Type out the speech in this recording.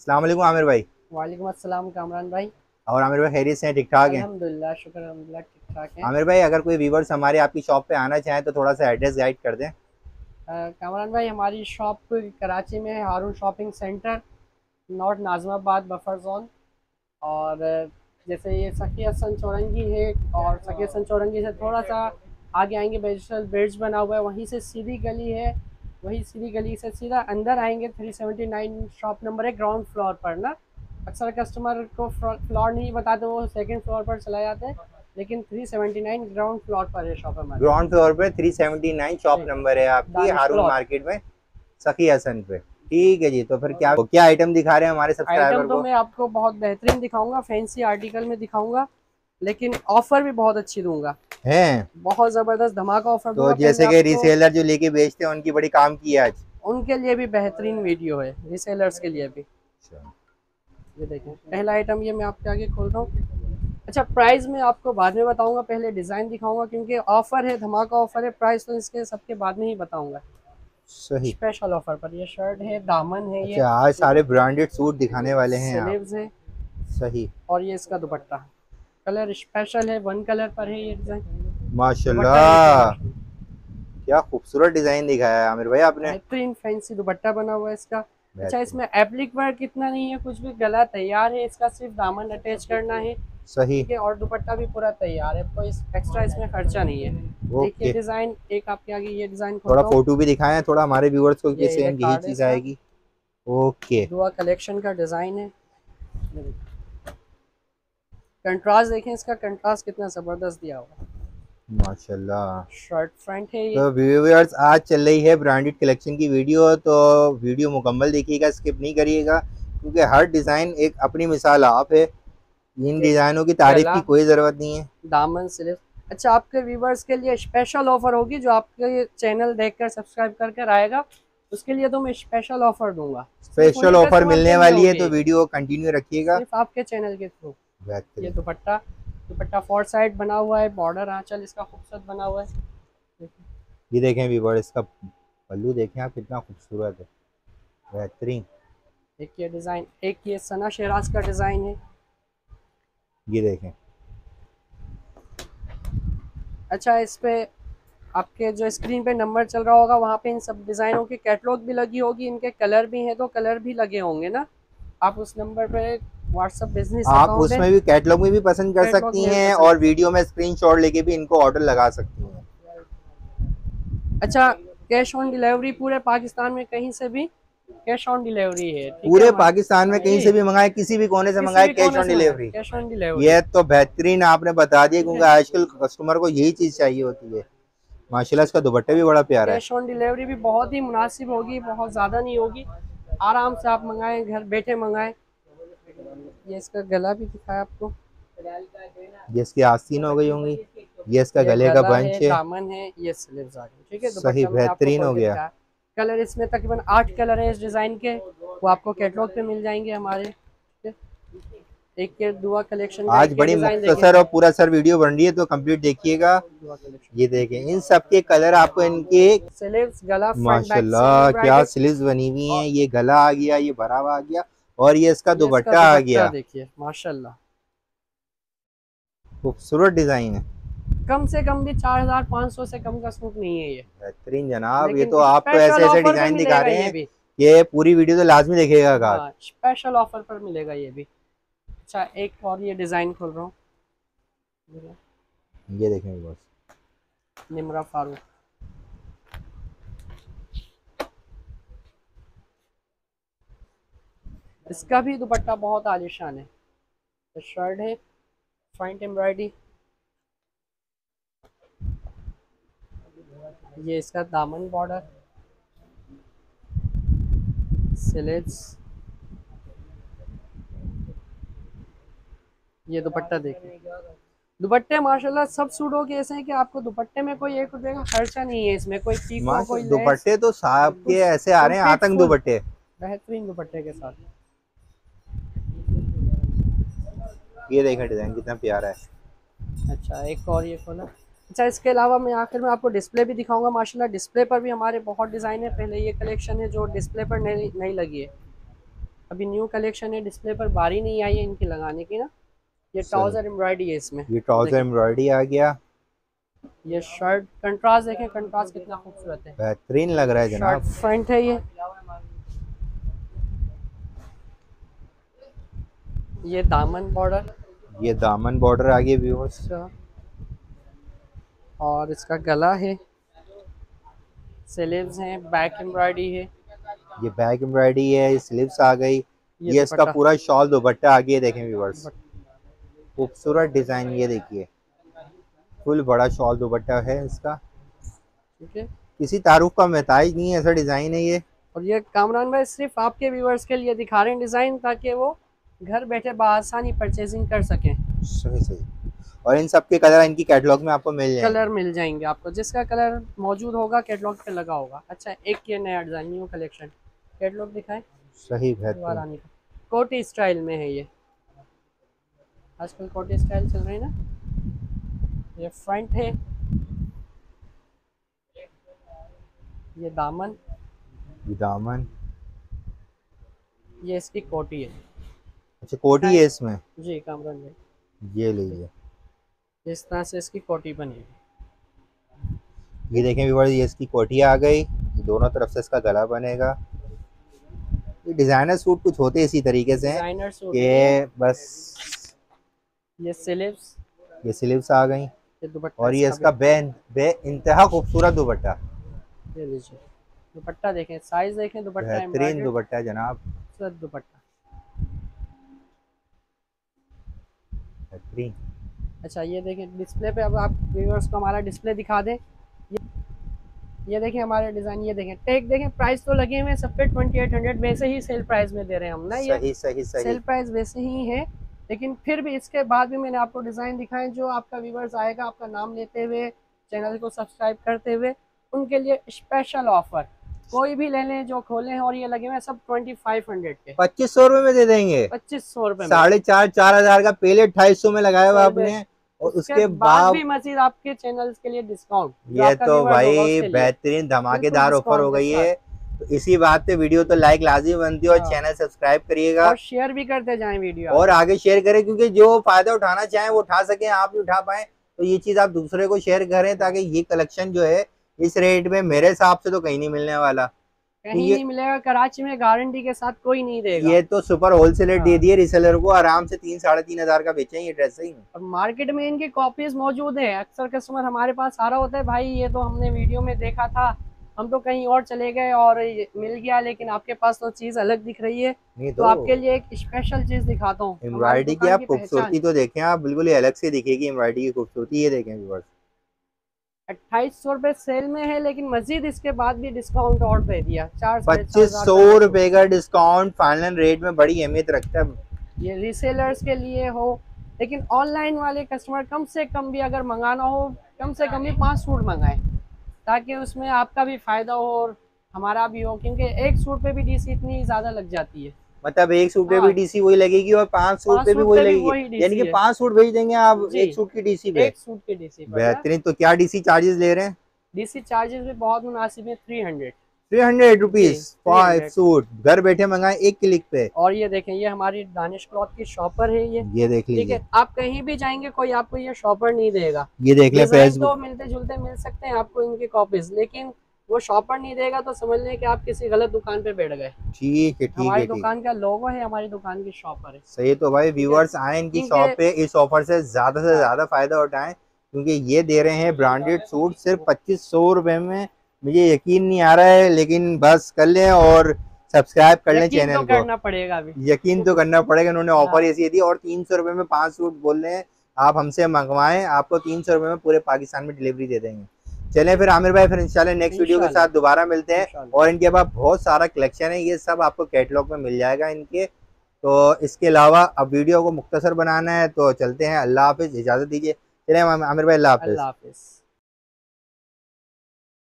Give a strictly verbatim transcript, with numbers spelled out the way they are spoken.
अस्सलाम वालेकुम आमिर भाई। वालेकुम अस्सलाम कामरान भाई। और आमिर भाई खैरियत से हैं, ठीक ठाक हैं? अल्हम्दुलिल्लाह, शुक्र अल्हम्दुलिल्लाह, ठीक ठाक हैं। आमिर भाई, अगर कोई व्यूवर्स हमारे आपकी शॉप पे आना चाहें तो थोड़ा सा एड्रेस गाइड कर दें। अ, कामरान भाई, हमारी शॉप कराची में है, Haroon shopping centre, north Nazimabad buffer zone. और अ, जैसे ये सखी हसन चौरंगी है, और सखी हसन चौरंगी से थोड़ा सा आगे आएंगे, वेजिटल ब्रिज बना हुआ है, वहीं से सीधी गली है। वही सीधी गली से सीधा अंदर आएंगे, three seventy nine shop number है, ग्राउंड फ्लोर पर ना। अक्सर कस्टमर को फ्लोर नहीं बताते, वो सेकंड फ्लोर पर चला जाते हैं, लेकिन three seventy nine ground floor पर है शॉप हमारी। ग्राउंड फ्लोर पे थ्री सेवेंटी नाइन शॉप जी, नंबर है आपकी, दानिश हारून क्लॉथ। मार्केट में, सखी हसन पे। ठीक है जी, तो फिर क्या क्या आइटम दिखा रहे हैं हमारे आइटम सब्सक्राइबर तो को? मैं आपको बहुत बेहतरीन दिखाऊंगा, फैंसी आर्टिकल में दिखाऊंगा, लेकिन ऑफर भी बहुत अच्छी दूंगा। हैं बहुत ज़बरदस्त धमाका ऑफर तो दूंगा पहले जैसे कि आपको। रीसेलर जो लेके बेचते हैं उनकी बड़ी काम की है आज। उनके लिए भी बेहतरीन वीडियो है, रीसेलर्स के लिए भी। अच्छा। ये देखें, पहला आइटम ये मैं आपके आगे खोल रहा हूँ। अच्छा, प्राइस मैं आपको बाद में बताऊंगा, पहले डिज़ाइन दिखाऊंगा, क्योंकि ऑफर है, धमाका ऑफर है। प्राइस तो इसके सबके बाद में ही बताऊंगा। सही। स्पेशल ऑफर पर ये शर्ट है, दामन है, ये अच्छा, आज सारे ब्रांडेड सूट दिखाने वाले हैं आप। स्लीव्स है, सही। और ये इसका दुपट्टा। कलर स्पेशल है, वन कलर पर है ये डिज़ाइन। दुपट्टा देखिए माशाल्लाह, माशाल्लाह, क्या खूबसूरत डिजाइन दिखाया है आमिर भाई आपने। बेहतरीन फैंसी दुपट्टा बना हुआ है इसका। अच्छा, बेहतरीन। इसमें एप्लिक वर्क कितना नहीं है, कुछ भी, गला तैयार है इसका, सिर्फ दामन अटैच करना है। सही। ठीक है, और दुपट्टा भी पूरा तैयार है, कोई एक्स्ट्रा इसमें खर्चा नहीं है। एक ये ओके। डिज़ाइन, एक आपके आगे ये डिज़ाइन थोड़ा खोलता हूँ। फोटो भी दिखाएं थोड़ा हमारे व्यूअर्स को कि ये ये सेम यही कार्ड है चीज इसका, आएगी। ओके। दुआ कलेक्शन का डिज़ाइन है। कंट्रास्ट देखें इसका, कंट्रास्ट कितना ज़बरदस्त दिया हुआ है। माशाल्लाह। शर्ट फ्रंट है ये। तो व्यूअर्स, आज चल रही है ब्रांडेड कलेक्शन की वीडियो, तो वीडियो मुकम्मल देखिएगा, स्किप नहीं करिएगा, क्योंकि हर डिज़ाइन एक अपनी मिसाल आप है। इन एक डिज़ाइनों की तारीफ गला, की कोई ज़रूरत नहीं है। दामन, स्लीव। अच्छा, आपके व्यूवर्स के लिए स्पेशल ऑफर होगी, जो आपके चैनल देखकर सब्सक्राइब कर कर आएगा, उसके लिए तो मैं स्पेशल ऑफर दूंगा। सिर्फ स्पेशल उन्हीं ऑफर कस्टमर मिलने के लिए वाली है, होगी, तो वीडियो कंटिन्यू रखिएगा। सिर्फ आपके चैनल के थ्रू। ये बेहतरीन। दुपट्टा, दुपट्टा फोर साइड बना हुआ है, बॉर्डर आंचल इसका खूबसूरत बना हुआ है। देखिए, ये देखें व्यूअर्स, इसका पल्लू देखें आप, कितना खूबसूरत है। बेहतरीन। एक ये डिज़ाइन, एक ये सना शेराज का डिज़ाइन है। ये देखें। अच्छा, इस पे आपके जो स्क्रीन पे नंबर चल रहा होगा, वहाँ पे इन सब डिज़ाइनों की कैटलॉग भी लगी होगी, इनके कलर भी हैं, तो कलर भी लगे होंगे ना। आप उस नंबर पे व्हाट्सअप बिजनेस आप अकाउंट है, उसमें भी कैटलॉग में भी पसंद कर कैटलॉग सकती में भी हैं, पसंद। और वीडियो में स्क्रीनशॉट लेके भी इनको ऑर्डर लगा सकती हैं। अच्छा, कैश ऑन डिलीवरी पूरे पाकिस्तान में कहीं से भी कैश ऑन डिलीवरी है, ठीक है पूरे हमारे। पाकिस्तान में कहीं जी, से भी मंगाए, किसी भी कोने से किसी मंगाए, भी कैश कोने ऑन से मंगाए, डिलीवरी। Cash on delivery. ये तो बेहतरीन आपने बता दिया, ठीक क्योंकि है, आजकल कस्टमर को यही चीज चाहिए होती है। माशाल्लाह, इसका दुपट्टा भी बड़ा प्यारा है। कैश ऑन डिलीवरी भी बहुत ही मुनासिब होगी, बहुत ज़्यादा नहीं होगी। आराम से आप मंगाएं, घर बैठे मंगाएं। ये इसका गला भी दिखाया आपको। ये इसकी आस्तीन हो गई होंगी। ये इसका ये गले का गला है, बंच है। दामन है, ये स्लीव्स आ गई। ठीक है, सही, दुपट्टा मैंने आपको बेहतरीन खोल हो के गया। दिखाया। कलर इसमें तकरीबन आठ कलर है इस डिज़ाइन के, वो आपको कैटलॉग पे मिल जाएंगे हमारे। ठीक है? एक के दुआ कलेक्शन का आज एक ये बड़ी डिज़ाइन देखें। मुख्तसर और पूरा सर वीडियो बन रही है, तो कंप्लीट देखिएगा। दुआ कलेक्शन, ये देखें, इन सब के कलर आपको इनके। स्लीव्स, गला, फ्रंट बैक सेम माशाल्लाह, क्या एम्ब्रॉयडर्ड। स्लीव्स बनी हुई हैं। और ये गला आ गया, ये भरा हुआ आ गया, और ये इसका ये इसका दुपट्टा आ दुपट्टा गया। देखिए माशाल्लाह। खूबसूरत डिजाइन है। कम से कम भी चार हजार पाँच सौ से कम का सूट नहीं है ये, बेहतरीन जनाब, ये लेकिन तो आप तो ऐसे स्पेशल ऐसे ऑफर पे डिजाइन दिखा मिलेगा रहे ये हैं भी। कि पूरी वीडियो तो लाजमी देखेगा गाहक। हाँ, स्पेशल ऑफर पर मिलेगा ये भी। अच्छा, एक और ये डिज़ाइन खोल रहा हूँ, ये देखें बस। निमरा फारूक। इसका भी दुपट्टा बहुत आलीशान है। तो शर्ट है, फ्रंट एम्ब्रॉयडरी। ये इसका दामन, बॉर्डर, स्लीव्स। ये दुपट्टा देखिए। दुपट्टे माशाल्लाह सब सूटों के ऐसे हैं कि आपको दुपट्टे में कोई एक रुपये का खर्चा नहीं है, इसमें कोई पीको, माशा कोई लेस, दुपट्टे तो साहब के कुछ, ऐसे आ रहे हैं, कंप्लीट आतंक फुल दुपट्टे। बेहतरीन दुपट्टे के साथ। ये देखें डिजाइन कितना प्यारा है। अच्छा, एक और ये खोला। अच्छा, इसके अलावा मैं आखिर में आपको डिस्प्ले भी दिखाऊंगा। माशाल्लाह डिस्प्ले पर भी हमारे बहुत डिज़ाइन है। पहले ये कलेक्शन है जो डिस्प्ले पर नहीं नहीं लगी है। अभी न्यू कलेक्शन है, डिस्प्ले पर बारी नहीं आई है इनकी लगाने की ना। ये सही। ट्राउजर एम्ब्रॉयडरी है इसमें, ये ट्राउजर देखिए। एम्ब्रॉयडरी आ गया। ये शर्ट कंट्रास्ट देखें, कंट्रास्ट कितना खूबसूरत है। बेहतरीन लग रहा है शर्ट जनाब। फ्रंट है ये ये दामन बॉर्डर। ये दामन बॉर्डर आ गया व्यूअर्स। अच्छा, और इसका गला है, स्लीव्स हैं, बैक एम्ब्रॉयडरी है। ये बैक एम्ब्रॉयडरी है, ये स्लीव्स आ गई। ये ये इसका दुपट्टा, पूरा शॉल दुपट्टा आ गया, देखें व्यूअर्स। दुपट्टा खूबसूरत डिजाइन, ये देखिए फुल बड़ा शॉल दुपट्टा है इसका। ठीक है। किसी तारुफ का महताज नहीं है, ऐसा डिजाइन है ये। और ये कामरान भाई सिर्फ आपके व्यूअर्स के लिए दिखा रहे हैं डिज़ाइन, ताकि वो घर बैठे बासानी परचेजिंग कर सकें। सही सही। और इन सब के कलर इनकी कैटलॉग में आपको मिल जाएंगे। कलर मिल जाएंगे आपको, जिसका कलर मौजूद होगा कैटलॉग पे लगा होगा। अच्छा, एक ये नया डिज़ाइन, न्यू कलेक्शन, कैटलॉग दिखाएं। सही दोबारा बेहतरीन। आने का, कोटी स्टाइल में है ये, आजकल कोटी स्टाइल चल रही है ना। ये फ्रंट है, ये दामन, ये दामन। ये इसकी कोटी है। अच्छा कोटी है इसमें। जी कामरान भाई, ये लीजिए, इस तरह से इसकी कोटी बनेगी। ये देखें व्यूअर्स, ये इसकी कोटी आ गई। ये दोनों तरफ से इसका गला बनेगा। ये डिजाइनर सूट कुछ होते इसी तरीके से हैं डिजाइनर सूट कि बस। ये स्लीव्स, ये स्लीव्स आ गई। ये दुपट्टा और ये इसका बे बे इंतहा खूबसूरत दुपट्टा। ये लीजिए, दुपट्टा देखें, साइज देखें, दुपट्टा बेहतरीन एम्ब्रॉयडर्ड दुपट्टा है जनाब, खूबसूरत दुपट्टा। बेहतरीन। अच्छा, ये देखें डिस्प्ले पे, अब आप व्यूअर्स को हमारा डिस्प्ले दिखा दें। ये ये देखें हमारे डिज़ाइन, ये देखें टैग देखें, प्राइस तो लगे हुए हैं सब पे ट्वेंटी एट हंड्रेड, वैसे ही सेल प्राइस में दे रहे हैं हम ना। ये सही सही सही। सेल प्राइस वैसे ही है, लेकिन फिर भी इसके बाद भी मैंने आपको डिज़ाइन दिखाए जो आपका व्यूअर्स आएगा आपका नाम लेते हुए, चैनल को सब्सक्राइब करते हुए, उनके लिए स्पेशल ऑफर। कोई भी ले लें जो खोले हैं, और ये लगे हुए हैं सब ट्वेंटी फाइव हंड्रेड के, पच्चीस सौ रुपए में दे देंगे। पच्चीस सौ रुपए में। साढ़े चार चार हजार का पहले अट्ठाईस सौ में लगाया हुआ पहले, आपने, और उसके उसके बाद बाद भी मजीद आपके चैनल्स के लिए डिस्काउंट। ये तो भाई बेहतरीन धमाकेदार ऑफर हो गई है। तो इसी बात पे वीडियो तो लाइक लाजमी बनती है, और हाँ। चैनल सब्सक्राइब करिएगा, और शेयर भी करते जाएं वीडियो, और आगे शेयर करें, क्योंकि जो फायदा उठाना चाहें वो उठा सकें, आप भी उठा पाए। तो ये चीज आप दूसरे को शेयर करें, ताकि ये कलेक्शन जो है इस रेट में मेरे हिसाब से तो कहीं नहीं मिलने वाला। कहीं ये, नहीं मिलेगा, कराची में गारंटी के साथ कोई नहीं देगा। ये तो सुपर होलसेलर हाँ। दे दिए रिसेलर को, आराम से तीन साढ़े तीन हजार का बेचें ये ड्रेस ही। और मार्केट में इनकी कॉपीज मौजूद है। अक्सर कस्टमर हमारे पास आ रहा होता है, भाई ये तो हमने वीडियो में देखा था, हम तो कहीं और चले गए और ये मिल गया, लेकिन आपके पास तो चीज अलग दिख रही है। नहीं तो, तो आपके लिए एक स्पेशल चीज दिखाता हूँ। एम्ब्रॉयडरी की आप खूबसूरती तो देखें, आप बिल्कुल ही अलग से दिखेगी एम्ब्रॉयडरी की खूबसूरती। ये देखें व्यूअर्स, अट्ठाईस सौ रुपए सेल में है, लेकिन मजीद इसके बाद भी डिस्काउंट और दे दिया, चार पच्चीस सौ रुपए का डिस्काउंट फाइनल रेट में बड़ी अहमियत रखता है। ये रीसेलर्स के लिए हो, लेकिन ऑनलाइन वाले कस्टमर कम से कम भी अगर मंगाना हो, कम से कम भी पाँच सूट मंगाएं, ताकि उसमें आपका भी फायदा हो और हमारा भी हो, क्योंकि एक सूट पे भी डीसी इतनी ज्यादा लग जाती है। मतलब एक सूट पे हाँ। भी डीसी वही लगेगी, और पांच सूट पे भी वही लगेगी, यानी कि पांच सूट भेज देंगे आप एक सूट की डीसी पे। एक सूट की डीसी पे बेहतरीन। तो क्या डीसी चार्जेस ले रहे हैं? डीसी चार्जेस भी बहुत मुनासिब है, three hundred three hundred rupees five suit, घर बैठे मंगाए एक क्लिक पे। और ये देखें, ये हमारी दानिश क्लॉथ की शॉपर है, ये ये देख लीजिए, ठीक है। आप कहीं भी जाएंगे कोई आपको ये शॉपर नहीं देगा। ये देख ले फेसबुक, तो मिलते जुलते मिल सकते हैं आपको इनकी कॉपीज, लेकिन वो शॉपर नहीं देगा, तो समझ लें कि आप किसी गलत दुकान पे बैठ गए। ठीक है ठीक है। हमारी दुकान का लोगो है, हमारी दुकान की शॉपर है। सही। तो भाई व्यूअर्स आए इनकी शॉप पे, इस ऑफर से ज्यादा से ज्यादा फायदा उठाएं, क्योंकि ये दे रहे हैं ब्रांडेड सूट सिर्फ पच्चीस सौ रुपए में। मुझे यकीन नहीं आ रहा है, लेकिन बस कर लें और सब्सक्राइब कर लें चैनल तो को। करना पड़ेगा अभी, यकीन तो करना पड़ेगा। उन्होंने ऑफर ऐसी दी, और तीन सौ रुपए में पांच सूट बोल रहे हैं, आप हमसे मंगवाएं, आपको तीन सौ रुपए में पूरे पाकिस्तान में डिलीवरी दे देंगे। चलें फिर आमिर भाई, फिर इंशाल्लाह नेक्स्ट वीडियो के साथ दोबारा मिलते हैं। और इनके पास बहुत सारा कलेक्शन है, ये सब आपको कैटलॉग में मिल जाएगा इनके। तो इसके अलावा अब वीडियो को मुख्तसर बनाना है, तो चलते हैं। अल्लाह हाफिज, इजाजत दीजिए। चलें आमिर भाई, अल्लाह हाफिज।